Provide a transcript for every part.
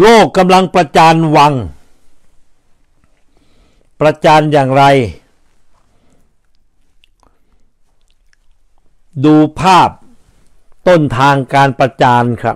โลกกำลังประจานวังประจานอย่างไรดูภาพต้นทางการประจานครับ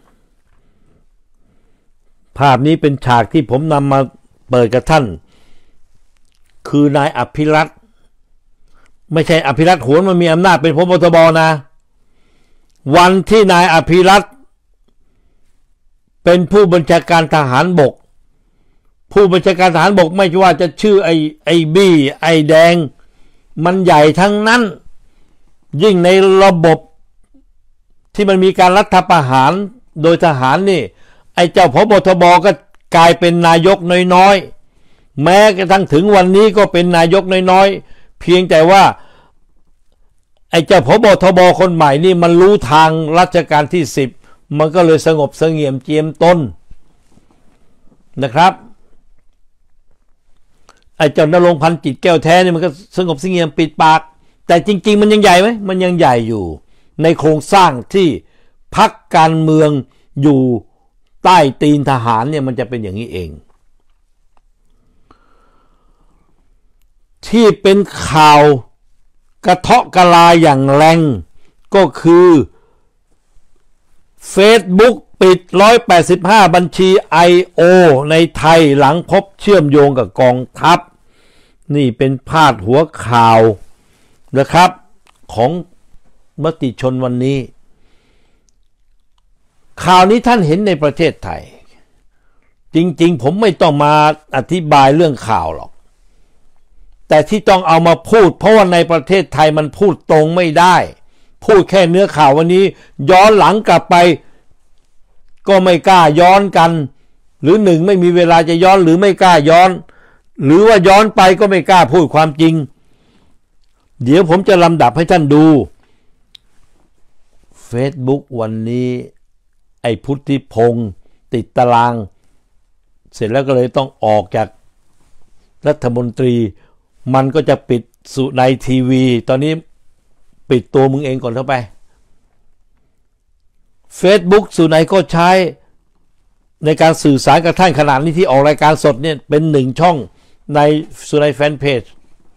ภาพนี้เป็นฉากที่ผมนำมาเปิดกับท่านคือนายอภิรัตน์ไม่ใช่อภิรัตน์โหนมันมีอำนาจเป็นพบทบนะวันที่นายอภิรัตน์เป็นผู้บัญชาการทหารบกผู้บัญชาการทหารบกไม่ว่าจะชื่อไอ้บี้ไอ้แดงมันใหญ่ทั้งนั้นยิ่งในระบบที่มันมีการรัฐประหารโดยทหารนี่ไอ้เจ้าพบทบก็กลายเป็นนายกน้อยๆแม้กระทั่งถึงวันนี้ก็เป็นนายกน้อยๆเพียงแต่ว่าไอ้เจ้าพบทบคนใหม่นี่มันรู้ทางรัชกาลที่10มันก็เลยสงบเสงี่ยมเจียมตนนะครับไอ้เจ้านรงค์พันจิตแก้วแท้นี่มันก็สงบเสงี่ยมปิดปากแต่จริงๆมันยังใหญ่ไหมมันยังใหญ่อยู่ในโครงสร้างที่พรรคการเมืองอยู่ใต้ตีนทหารเนี่ยมันจะเป็นอย่างนี้เองที่เป็นข่าวกระเทาะกะลาอย่างแรงก็คือ Facebook ปิด185บัญชี IO ในไทยหลังพบเชื่อมโยงกับกองทัพนี่เป็นพาดหัวข่าวนะครับของมติชนวันนี้ข่าวนี้ท่านเห็นในประเทศไทยจริงๆผมไม่ต้องมาอธิบายเรื่องข่าวหรอกแต่ที่ต้องเอามาพูดเพราะว่าในประเทศไทยมันพูดตรงไม่ได้พูดแค่เนื้อข่าววันนี้ย้อนหลังกลับไปก็ไม่กล้าย้อนกันหรือหนึ่งไม่มีเวลาจะย้อนหรือไม่กล้าย้อนหรือว่าย้อนไปก็ไม่กล้าพูดความจริงเดี๋ยวผมจะลำดับให้ท่านดู Facebook วันนี้ไอ้พุทธิพงศ์ติดตารางเสร็จแล้วก็เลยต้องออกจากรัฐมนตรีมันก็จะปิดสุนัยทีวีตอนนี้ปิดตัวมึงเองก่อนเข้าไป Facebook สุนัยก็ใช้ในการสื่อสารกับท่านขนาดนี้ที่ออกรายการสดเนี่ยเป็น1ช่องในสุนัยแฟนเพจ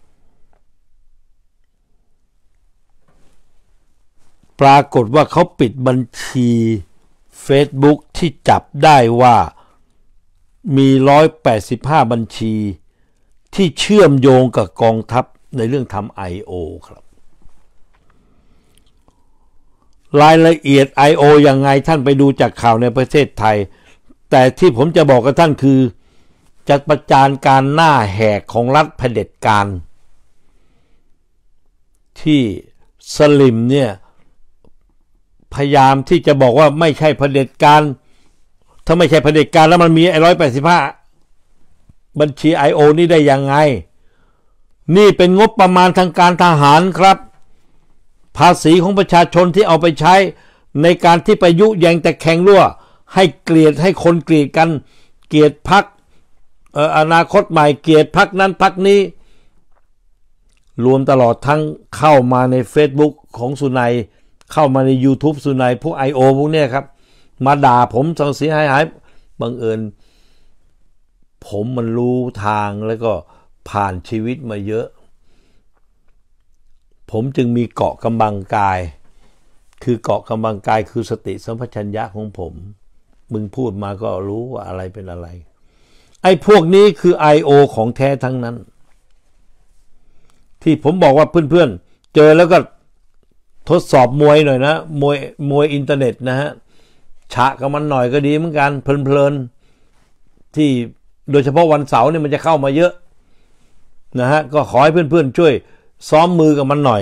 ปรากฏว่าเขาปิดบัญชี Facebook ที่จับได้ว่ามี185บัญชีที่เชื่อมโยงกับกองทัพในเรื่องทำ IO ครับรายละเอียด IO ยังไงท่านไปดูจากข่าวในประเทศไทยแต่ที่ผมจะบอกกับท่านคือจะประจานการหน้าแหกของรัฐเผด็จการที่สลิมเนี่ยพยายามที่จะบอกว่าไม่ใช่เผด็จการถ้าไม่ใช่เผด็จการแล้วมันมี185บัญชี IO นี่ได้ยังไงนี่เป็นงบประมาณทางการทหารครับภาษีของประชาชนที่เอาไปใช้ในการที่ไปยุแยงแต่แข่งรั่วให้เกลียดให้คนเกลียดกันเกลียดพรรคอนาคตใหม่เกลียดพรรคนั้นพรรคนี้รวมตลอดทั้งเข้ามาใน Facebook ของสุนัยเข้ามาใน YouTube สุนัยพวก IO พวกนี้ครับมาด่าผมส่งเสียหายบังเอิญผมมันรู้ทางแล้วก็ผ่านชีวิตมาเยอะผมจึงมีเกาะกำบังกายคือเกาะกำบังกายคือสติสัมปชัญญะของผมมึงพูดมาก็รู้ว่าอะไรเป็นอะไรไอ้พวกนี้คือ IO ของแท้ทั้งนั้นที่ผมบอกว่าเพื่อนๆเจอแล้วก็ทดสอบมวยหน่อยนะมวยอินเทอร์เน็ตนะฮะฉะกับมันหน่อยก็ดีเหมือนกันเพลินๆที่โดยเฉพาะวันเสาร์เนี่ยมันจะเข้ามาเยอะนะฮะก็ขอให้เพื่อนๆช่วยซ้อมมือกับมันหน่อย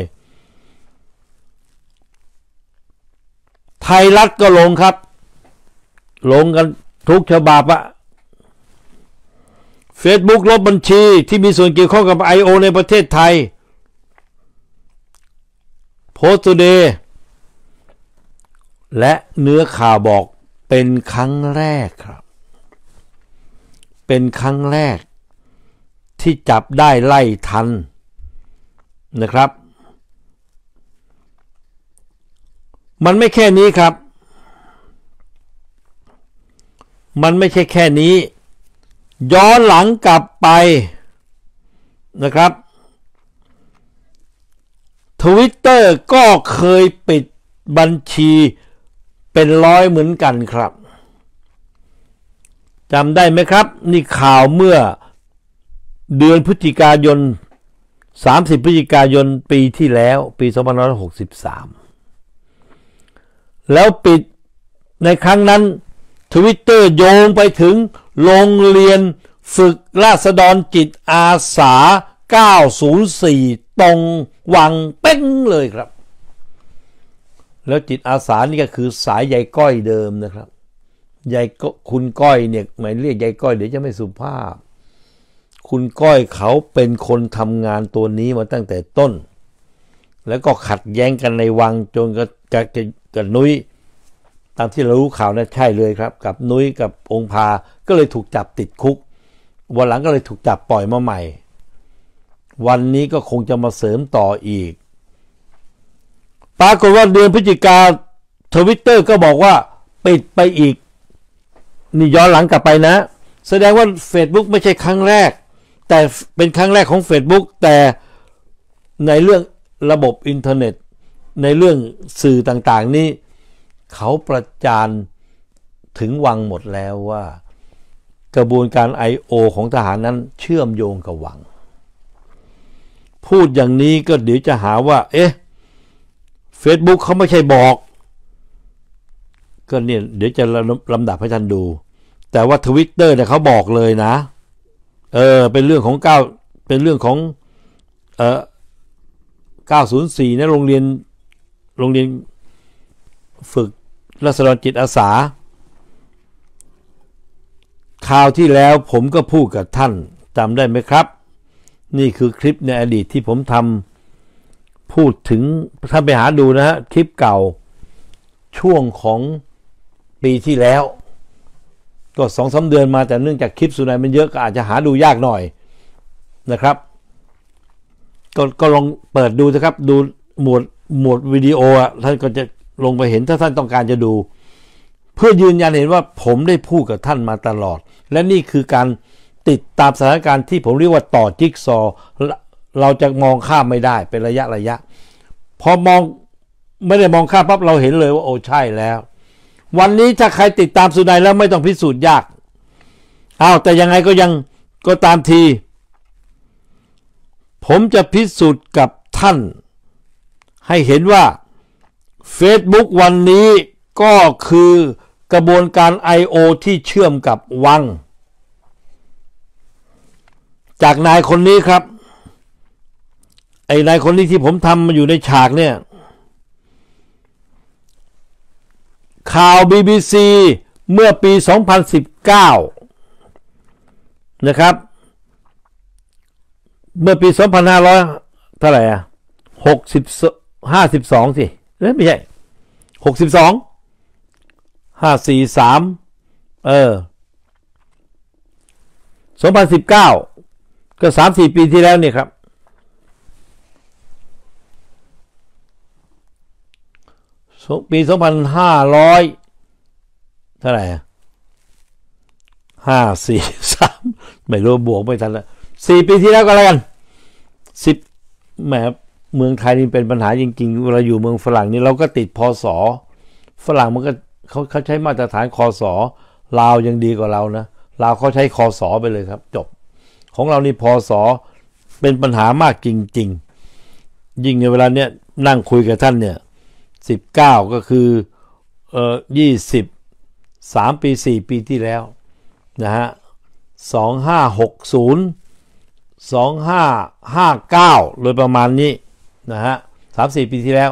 ไทยรัฐก็ลงครับลงกันทุกฉบับอะ Facebook ลบบัญชีที่มีส่วนเกี่ยวข้องกับ IO ในประเทศไทยPost Today และเนื้อข่าวบอกเป็นครั้งแรกครับเป็นครั้งแรกที่จับได้ไล่ทันนะครับมันไม่แค่นี้ครับมันไม่ใช่แค่นี้ย้อนหลังกลับไปนะครับ Twitter ก็เคยปิดบัญชีเป็นร้อยเหมือนกันครับจำได้ไหมครับนี่ข่าวเมื่อเดือนพฤศจิกายน30 พฤศจิกายนปีที่แล้วปี2563แล้วปิดในครั้งนั้น Twitter โยงไปถึงโรงเรียนฝึกราษฎรจิตอาสา904ตรงวังเป้งเลยครับแล้วจิตอาสานี่ก็คือสายยายก้อยเดิมนะครับยายคุณก้อยเนี่ยหมายเรียกยายก้อยเดี๋ยวจะไม่สุภาพคุณก้อยเขาเป็นคนทำงานตัวนี้มาตั้งแต่ต้นแล้วก็ขัดแย้งกันในวังจนกับนุ้ยตามที่เรารู้ข่าวนะใช่เลยครับกับนุ้ยกับองค์พาก็เลยถูกจับติดคุกวันหลังก็เลยถูกจับปล่อยมาใหม่วันนี้ก็คงจะมาเสริมต่ออีกปรากฏว่าเดือนพฤศจิกา Twitter ก็บอกว่าปิดไปอีกนี่ย้อนหลังกลับไปนะแสดงว่า Facebook ไม่ใช่ครั้งแรกแต่เป็นครั้งแรกของ Facebook แต่ในเรื่องระบบอินเทอร์เน็ตในเรื่องสื่อต่างๆนี่เขาประจานถึงวังหมดแล้วว่ากระบวนการ I.O. ของทหารนั้นเชื่อมโยงกับวังพูดอย่างนี้ก็เดี๋ยวจะหาว่าFacebook เขาไม่ใช่บอกก็เนี่ยเดี๋ยวจะลำดับให้ท่านดูแต่ว่า Twitter เนี่ยเขาบอกเลยนะเป็นเรื่องของเป็นเรื่องของ904นะโรงเรียนฝึกราษฎรจิตอาสาคราวที่แล้วผมก็พูดกับท่านจำได้ไหมครับนี่คือคลิปในอดีตที่ผมทำพูดถึงท่านไปหาดูนะฮะคลิปเก่าช่วงของปีที่แล้วก็ 2-3 เดือนมาแต่เนื่องจากคลิปสุนัยมันเยอะก็อาจจะหาดูยากหน่อยนะครับก็ลองเปิดดูนะครับดูหมวดวิดีโอท่านก็จะลงไปเห็นถ้าท่านต้องการจะดูเพื่อยืนยันเห็นว่าผมได้พูดกับท่านมาตลอดและนี่คือการติดตามสถานการณ์ที่ผมเรียกว่าต่อจิ๊กซอเราจะมองข้ามไม่ได้เป็นระยะพอมองไม่ได้มองข้ามปั๊บเราเห็นเลยว่าโอ้ใช่แล้ววันนี้ถ้าใครติดตามสุนัยแล้วไม่ต้องพิสูจน์ยากแต่ยังไงก็ตามทีผมจะพิสูจน์กับท่านให้เห็นว่า Facebook วันนี้ก็คือกระบวนการ I.O. ที่เชื่อมกับวังจากนายคนนี้ครับนายคนนี้ที่ผมทำมาอยู่ในฉากเนี่ยข่าว BBC เมื่อปี 2019นะครับเมื่อปี 2500 เท่าไหร่52สิไม่ใช่62 543 2019ก็ 3-4 ปีที่แล้วนี่ครับปี 2500 เท่าไหร่543ไม่รู้บวกไม่ทันละ4 ปีที่แล้วก็แล้วกัน10แหมเมืองไทยนี่เป็นปัญหาจริงๆเวลาอยู่เมืองฝรั่งนี่เราก็ติดพศฝรั่งมันก็เขาใช้มาตรฐานคศลาวยังดีกว่าเรานะลาวเขาใช้คศไปเลยครับจบของเรานี่พศเป็นปัญหามากจริงๆยิ่งในเวลาเนี้ยนั่งคุยกับท่านเนี่ย19ก็คือ20 3 ปี 4 ปีที่แล้วนะฮะ2560 2559โดยประมาณนี้นะฮะ 3-4 ปีที่แล้ว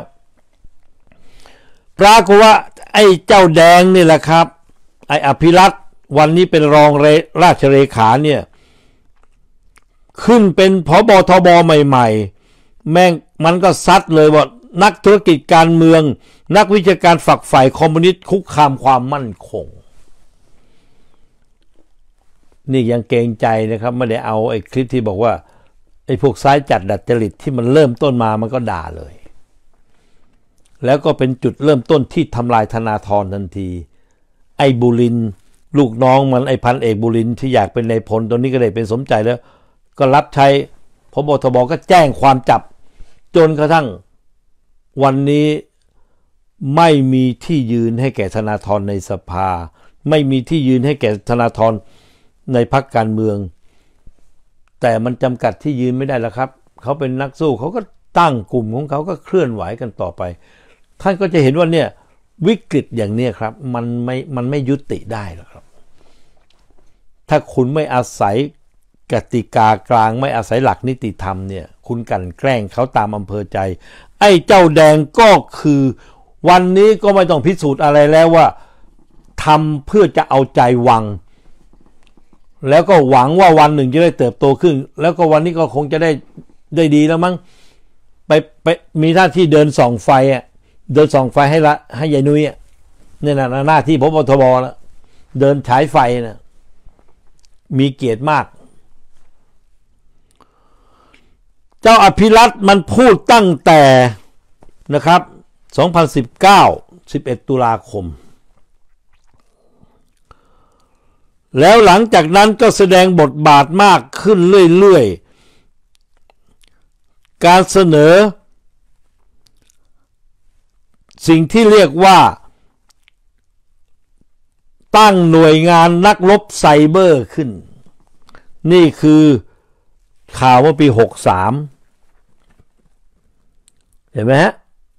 ปรากฏว่าไอ้เจ้าแดงนี่แหละครับไอ้อภิรัตน์วันนี้เป็นรองราชเลขาเนี่ยขึ้นเป็นผบ.ทบ.ใหม่ๆแม่งมันก็ซัดเลยว่านักธุรกิจการเมืองนักวิชาการฝักใฝ่คอมมิวนิสต์คุกคามความมั่นคงนี่ยังเกรงใจนะครับไม่ได้เอาไอ้คลิปที่บอกว่าไอ้พวกซ้ายจัดดัดจริตที่มันเริ่มต้นมามันก็ด่าเลยแล้วก็เป็นจุดเริ่มต้นที่ทำลายธนาธรทันทีไอ้บุรินทร์ลูกน้องมันไอ้พันเอกบุรินทร์ที่อยากเป็นนายพลตอนนี้ก็ได้เป็นสมใจแล้วก็รับใช้พบทบก็แจ้งความจับจนกระทั่งวันนี้ไม่มีที่ยืนให้แก่ธนาธรในสภาไม่มีที่ยืนให้แก่ธนาธรในพรรคการเมืองแต่มันจำกัดที่ยืนไม่ได้แล้วครับเขาเป็นนักสู้เขาก็ตั้งกลุ่มของเขาก็เคลื่อนไหวกันต่อไปท่านก็จะเห็นว่าเนี่ยวิกฤตอย่างนี้ครับมันไม่ยุติได้หรอกครับถ้าคุณไม่อาศัยกติกากลางไม่อาศัยหลักนิติธรรมเนี่ยคุณกลั่นแกล้งเขาตามอำเภอใจไอ้เจ้าแดงก็คือวันนี้ก็ไม่ต้องพิสูจน์อะไรแล้วว่าทำเพื่อจะเอาใจวังแล้วก็หวังว่าวันหนึ่งจะได้เติบโตขึ้นแล้วก็วันนี้ก็คงจะได้ดีแล้วมั้งไปมีหน้าที่เดินส่องไฟอ่ะเดินส่องไฟให้ยายนุ้ยอ่ะเนี่ยนะหน้าที่พบทบแล้วเดินฉายไฟนะมีเกียรติมากเจ้าอภิรัตน์มันพูดตั้งแต่นะครับ2019 11 ตุลาคมแล้วหลังจากนั้นก็แสดงบทบาทมากขึ้นเรื่อยๆการเสนอสิ่งที่เรียกว่าตั้งหน่วยงานนักรบไซเบอร์ขึ้นนี่คือข่าวเมื่อปี63เห็นไหมฮะ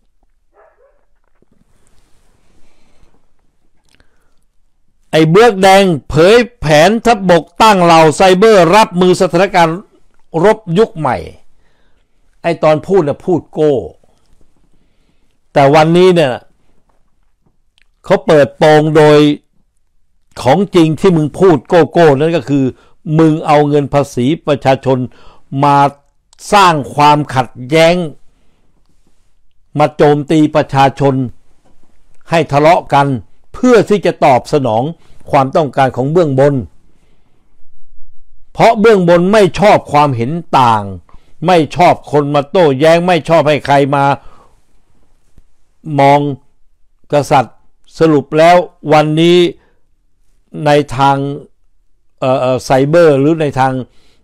ไอ้เบือกแดงเผยแผนทัพบกตั้งเหล่าไซเบอร์รับมือสถานการณ์รบยุคใหม่ไอ้ตอนพูดนะพูดโก้แต่วันนี้เนี่ยเขาเปิดโปงโดยของจริงที่มึงพูดโก้โก้นั่นก็คือมึงเอาเงินภาษีประชาชนมาสร้างความขัดแย้งมาโจมตีประชาชนให้ทะเลาะกันเพื่อที่จะตอบสนองความต้องการของเบื้องบนเพราะเบื้องบนไม่ชอบความเห็นต่างไม่ชอบคนมาโต้แย้งไม่ชอบให้ใครมามองกษัตริย์สรุปแล้ววันนี้ในทางไซเบอร์หรือในทาง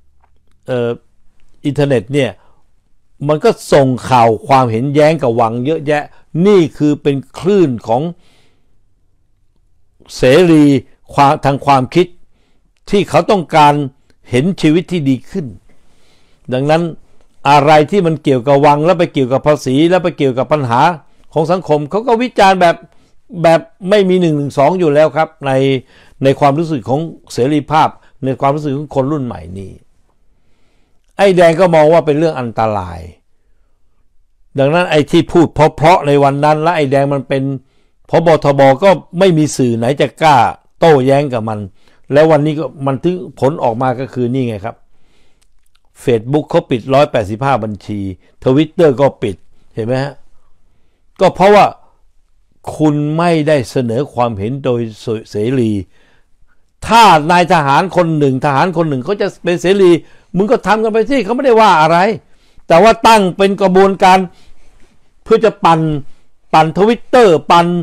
อินเทอร์เน็ตเนี่ยมันก็ส่งข่าวความเห็นแย้งกับวังเยอะแยะนี่คือเป็นคลื่นของเสรีทางความคิดที่เขาต้องการเห็นชีวิตที่ดีขึ้นดังนั้นอะไรที่มันเกี่ยวกับวังแล้วไปเกี่ยวกับภาษีแล้วไปเกี่ยวกับปัญหาของสังคมเขาก็วิจารณ์แบบไม่มี112อยู่แล้วครับในความรู้สึกของเสรีภาพในความรู้สึกของคนรุ่นใหม่นี้ไอ้แดงก็มองว่าเป็นเรื่องอันตรายดังนั้นไอ้ที่พูดเพราะในวันนั้นและไอ้แดงมันเป็นพบทบก็ไม่มีสื่อไหนจะกล้าโต้แย้งกับมันแล้ววันนี้ก็มันถึงผลออกมาก็คือนี่ไงครับ Facebook เขาปิด185บัญชี Twitter ก็ปิดเห็นไหมฮะก็เพราะว่าคุณไม่ได้เสนอความเห็นโดยเสรีถ้านายทหารคนหนึ่งเขาจะเป็นเสรีมึงก็ทำกันไปสิเขาไม่ได้ว่าอะไรแต่ว่าตั้งเป็นกระบวนการเพื่อจะปั่น Twitter ปั่น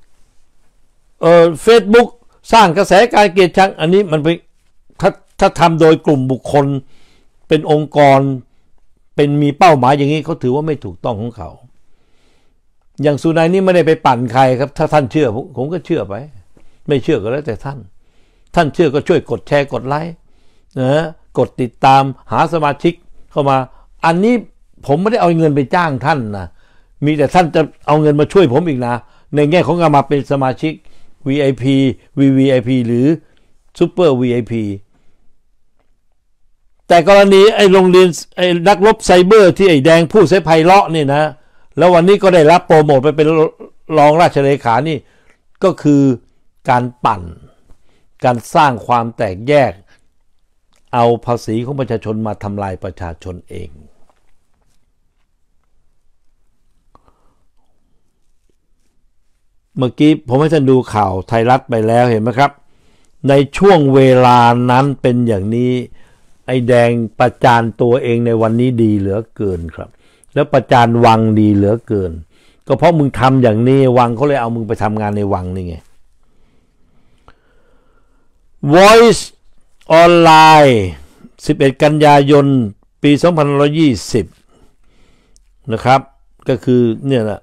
Facebook สร้างกระแสการเกลียดชังอันนี้มันเป็นถ้าทำโดยกลุ่มบุคคลเป็นองค์กรเป็นมีเป้าหมายอย่างนี้เขาถือว่าไม่ถูกต้องของเขาอย่างสุนัยนี่ไม่ได้ไปปั่นใครครับถ้าท่านเชื่อผมก็เชื่อไปไม่เชื่อก็แล้วแต่ท่านเชื่อก็ช่วยกดแชร์กดไลค์นะกดติดตามหาสมาชิกเข้ามาอันนี้ผมไม่ได้เอาเงินไปจ้างท่านนะมีแต่ท่านจะเอาเงินมาช่วยผมอีกนะในแง่ของการมาเป็นสมาชิก VIP VVIP หรือ Super VIP แต่กรณีไอ้โรงเรียนไอ้นักรบไซเบอร์ที่ไอ้แดงพูดเสไพเราะนี่นะแล้ววันนี้ก็ได้รับโปรโมทไปเป็นรองราชเลขานี่ก็คือการปั่นการสร้างความแตกแยกเอาภาษีของประชาชนมาทำลายประชาชนเองเมื่อกี้ผมให้ท่านดูข่าวไทยรัฐไปแล้วเห็นไหมครับในช่วงเวลานั้นเป็นอย่างนี้ไอ้แดงประจานตัวเองในวันนี้ดีเหลือเกินครับแล้วประจานวังดีเหลือเกินก็เพราะมึงทำอย่างนี้วังเขาเลยเอามึงไปทำงานในวังนี่ไง Voice ออนไลน์11 กันยายน ปี2520นะครับก็คือเนี่ยนะ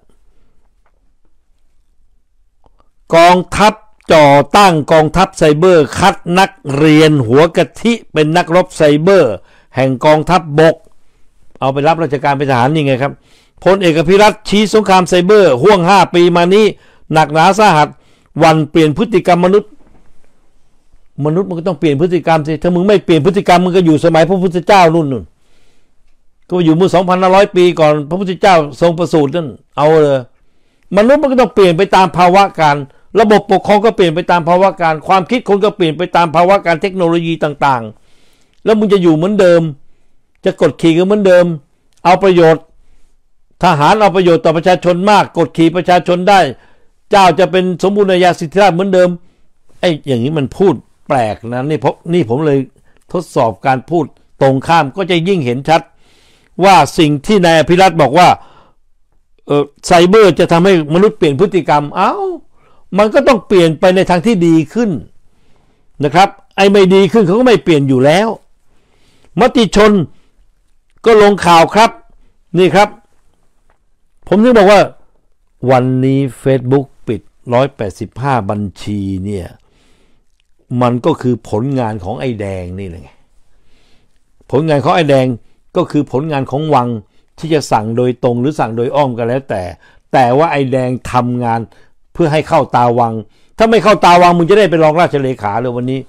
กองทัพจ่อตั้งกองทัพไซเบอร์คัดนักเรียนหัวกะทิเป็นนักรบไซเบอร์แห่งกองทัพบกเอาไปรับราชการเป็นทหารนี่ไงครับพลเอกอภิรัตน์ชี้สงครามไซเบอร์ห่วง5 ปีมานี้หนักหนาสาหัสวันเปลี่ยนพฤติกรรมมนุษย์มันก็ต้องเปลี่ยนพฤติกรรมสิถ้ามึงไม่เปลี่ยนพฤติกรรมมึงก็อยู่สมัยพระพุทธเจ้านู่นก็อยู่เมื่อ 2,500 ปีก่อนพระพุทธเจ้าทรงประสูตินั่นเอาเลยมนุษย์มันก็ต้องเปลี่ยนไปตามภาวะการระบบปกครองก็เปลี่ยนไปตามภาวะการความคิดคนก็เปลี่ยนไปตามภาวะการเทคโนโลยีต่างๆแล้วมึงจะอยู่เหมือนเดิมจะกดขี่ก็เหมือนเดิมเอาประโยชน์ทหารเอาประโยชน์ต่อประชาชนมากกดขี่ประชาชนได้เจ้าจะเป็นสมบูรณาญาสิทธิราชย์เหมือนเดิมไอ้อย่างนี้มันพูดแปลกนะนี่ผมเลยทดสอบการพูดตรงข้ามก็จะยิ่งเห็นชัดว่าสิ่งที่นายอภิรัตน์บอกว่าไซเบอร์จะทำให้มนุษย์เปลี่ยนพฤติกรรมมันก็ต้องเปลี่ยนไปในทางที่ดีขึ้นนะครับไอ้ไม่ดีขึ้นเขาก็ไม่เปลี่ยนอยู่แล้วมติชนก็ลงข่าวครับนี่ครับผมถึงบอกว่าวันนี้ Facebook ปิด185 บัญชีเนี่ยมันก็คือผลงานของไอ้แดงนี่แหละผลงานของไอ้แดงก็คือผลงานของวังที่จะสั่งโดยตรงหรือสั่งโดยอ้อมกันแล้วแต่ว่าไอ้แดงทำงานเพื่อให้เข้าตาวังถ้าไม่เข้าตาวังมึงจะได้เป็นรองราชเลขาเลยวันนี้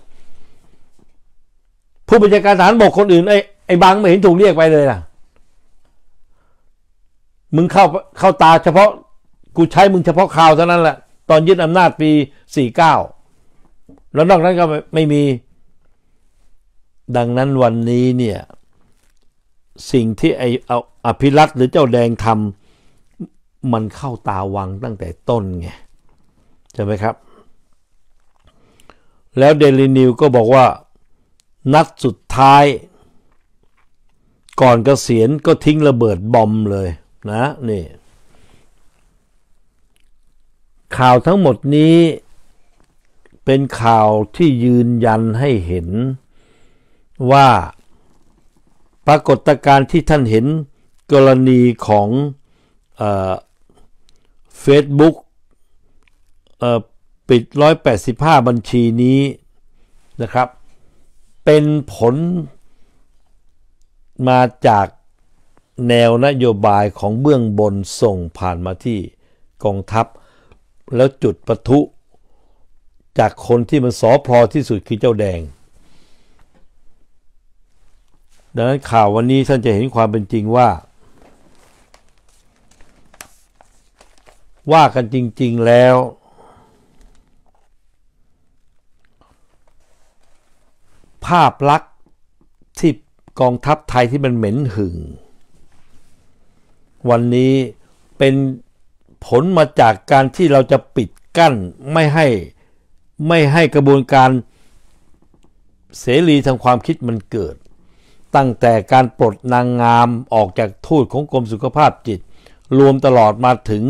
ผู้บัญชาการทหารบกคนอื่นไอ้บางไม่เห็นถูกเรียกไปเลยล่ะมึงเข้าตาเฉพาะกูใช้มึงเฉพาะข่าวเท่านั้นแหละตอนยึดอำนาจปี49แล้วนอกนั้นก็ไม่มีดังนั้นวันนี้เนี่ยสิ่งที่อภิรัตน์หรือเจ้าแดงทำมันเข้าตาวังตั้งแต่ต้นไงใช่ไหมครับแล้วเดลินิวก็บอกว่านัดสุดท้ายก่อนเกษียณก็ทิ้งระเบิดบอมเลยนะนี่ข่าวทั้งหมดนี้เป็นข่าวที่ยืนยันให้เห็นว่าปรากฏการณ์ที่ท่านเห็นกรณีของFacebook ปิด185 บัญชีนี้นะครับเป็นผลมาจากแนวนโยบายของเบื้องบนส่งผ่านมาที่กองทัพแล้วจุดปะทุจากคนที่มันสอพลอที่สุดคือเจ้าแดงดังนั้นข่าววันนี้ท่านจะเห็นความเป็นจริงว่ากันจริงๆแล้วภาพลักษณ์ที่กองทัพไทยที่มันเหม็นหึ่งวันนี้เป็นผลมาจากการที่เราจะปิดกั้นไม่ให้กระบวนการเสรีทางความคิดมันเกิดตั้งแต่การปลดนางงามออกจากทูตของกรมสุขภาพจิตรวมตลอดมาถึง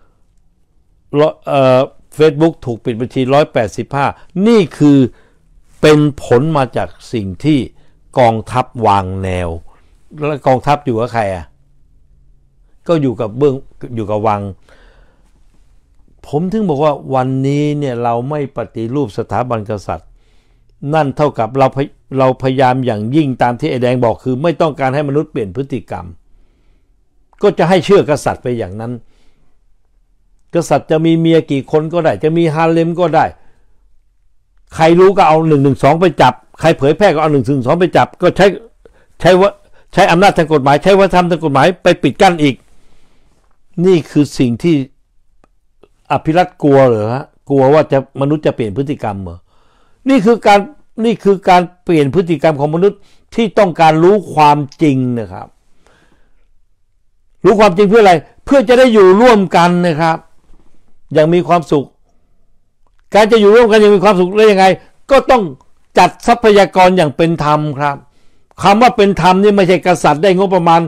Facebook ถูกปิดบัญชี185นี่คือเป็นผลมาจากสิ่งที่กองทัพวางแนวแล้วกองทัพอยู่กับใครก็อยู่กับวังผมถึงบอกว่าวันนี้เนี่ยเราไม่ปฏิรูปสถาบันกษัตริย์นั่นเท่ากับเราพยายามอย่างยิ่งตามที่ไอ้แดงบอกคือไม่ต้องการให้มนุษย์เปลี่ยนพฤติกรรมก็จะให้เชื่อกษัตริย์ไปอย่างนั้นกษัตริย์จะมีเมียกี่คนก็ได้จะมีฮาเลมก็ได้ใครรู้ก็เอา112ไปจับใครเผยแพร่ก็เอา112ไปจับก็ใช้อำนาจทางกฎหมายใช้วัฒนธรรมทางกฎหมายไปปิดกั้นอีกนี่คือสิ่งที่อภิรัตน์กลัวเหรอฮะกลัวว่ามนุษย์จะเปลี่ยนพฤติกรรมเหรอนี่คือการเปลี่ยนพฤติกรรมของมนุษย์ที่ต้องการรู้ความจริงนะครับรู้ความจริงเพื่ออะไรเพื่อจะได้อยู่ร่วมกันนะครับอย่างมีความสุขการจะอยู่ร่วมกันอย่างมีความสุขได้ยังไงก็ต้องจัดทรัพยากรอย่างเป็นธรรมครับคำว่าเป็นธรรมนี่ไม่ใช่กษัตริย์ได้งบประมาณ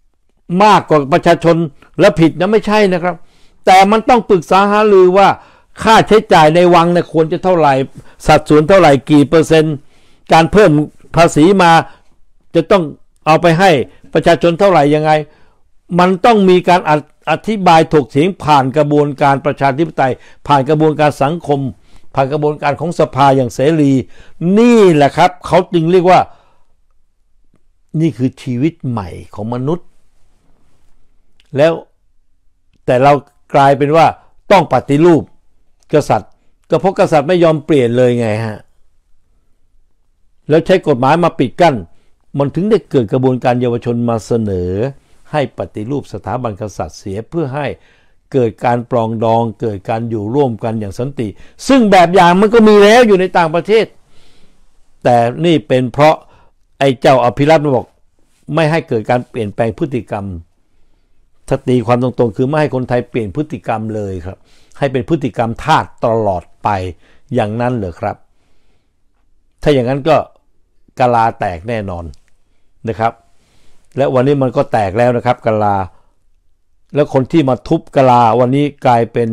มากกว่าประชาชนและผิดนะไม่ใช่นะครับแต่มันต้องปรึกษาหารือว่าค่าใช้จ่ายในวังเนี่ยควรจะเท่าไหร่สัดส่วนเท่าไหร่กี่เปอร์เซ็นต์การเพิ่มภาษีมาจะต้องเอาไปให้ประชาชนเท่าไหร่ยังไงมันต้องมีการอธิบายถกเถียงผ่านกระบวนการประชาธิปไตยผ่านกระบวนการสังคมผ่านกระบวนการของสภาอย่างเสรีนี่แหละครับเขาจึงเรียกว่านี่คือชีวิตใหม่ของมนุษย์แล้วแต่เรากลายเป็นว่าต้องปฏิรูปกษัตริย์ก็เพราะกษัตริย์ไม่ยอมเปลี่ยนเลยไงฮะแล้วใช้กฎหมายมาปิดกั้นมันถึงได้เกิดกระบวนการเยาวชนมาเสนอให้ปฏิรูปสถาบันกษัตริย์เสียเพื่อให้เกิดการปรองดองเกิดการอยู่ร่วมกันอย่างสันติซึ่งแบบอย่างมันก็มีแล้วอยู่ในต่างประเทศแต่นี่เป็นเพราะไอ้เจ้าอภิรัตน์บอกไม่ให้เกิดการเปลี่ยนแปลงพฤติกรรมถ้าตีความตรงๆคือไม่ให้คนไทยเปลี่ยนพฤติกรรมเลยครับให้เป็นพฤติกรรมทาสตลอดไปอย่างนั้นเหรอครับถ้าอย่างนั้นก็กะลาแตกแน่นอนนะครับและวันนี้มันก็แตกแล้วนะครับกะลาแล้วคนที่มาทุบกะลาวันนี้กลายเป็น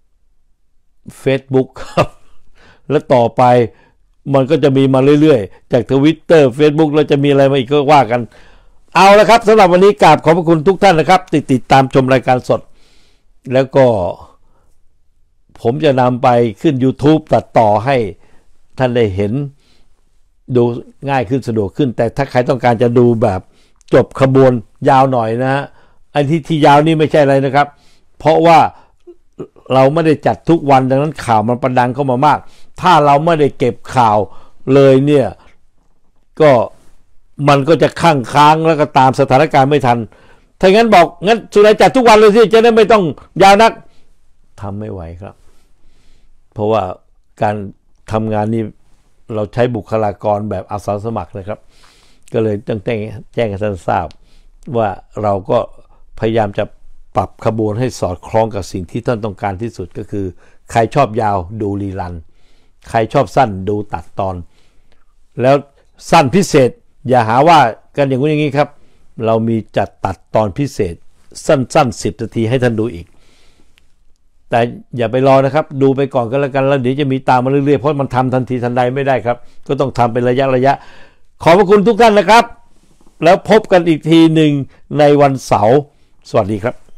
Facebook ครับและต่อไปมันก็จะมีมาเรื่อยๆจาก Twitter Facebook แล้วจะมีอะไรมาอีกก็ว่ากันเอาละครับสำหรับวันนี้กราบขอบพระคุณทุกท่านนะครับติดตามชมรายการสดแล้วก็ผมจะนำไปขึ้น YouTube ตัดต่อให้ท่านได้เห็นดูง่ายขึ้นสะดวกขึ้นแต่ถ้าใครต้องการจะดูแบบจบขบวนยาวหน่อยนะฮะอันที่ยาวนี่ไม่ใช่อะไรนะครับเพราะว่าเราไม่ได้จัดทุกวันดังนั้นข่าวมันประดังเข้ามามากถ้าเราไม่ได้เก็บข่าวเลยเนี่ยก็มันก็จะค้างแล้วก็ตามสถานการณ์ไม่ทันถ้างั้นบอกงั้นสุนัยจัดทุกวันเลยสิจะได้ไม่ต้องยาวนักทำไม่ไหวครับเพราะว่าการทำงานนี้เราใช้บุคลากรแบบอาสาสมัครนะครับก็เลยต้องแจ้งให้ท่านทราบว่าเราก็พยายามจะปรับขบวนให้สอดคล้องกับสิ่งที่ท่านต้องการที่สุดก็คือใครชอบยาวดูรีรันใครชอบสั้นดูตัดตอนแล้วสั้นพิเศษอย่าหาว่ากันอย่างนี้ครับเรามีจัดตัดตอนพิเศษสั้นๆ10 นาทีให้ท่านดูอีกแต่อย่าไปรอนะครับดูไปก่อนก็แล้วกันแล้วเดี๋ยวจะมีตามมาเรื่อยๆเพราะมันทำทันทีทันใดไม่ได้ครับก็ต้องทำเป็นระยะขอบพระคุณทุกท่านนะครับแล้วพบกันอีกทีหนึ่งในวันเสาร์สวัสดีครับ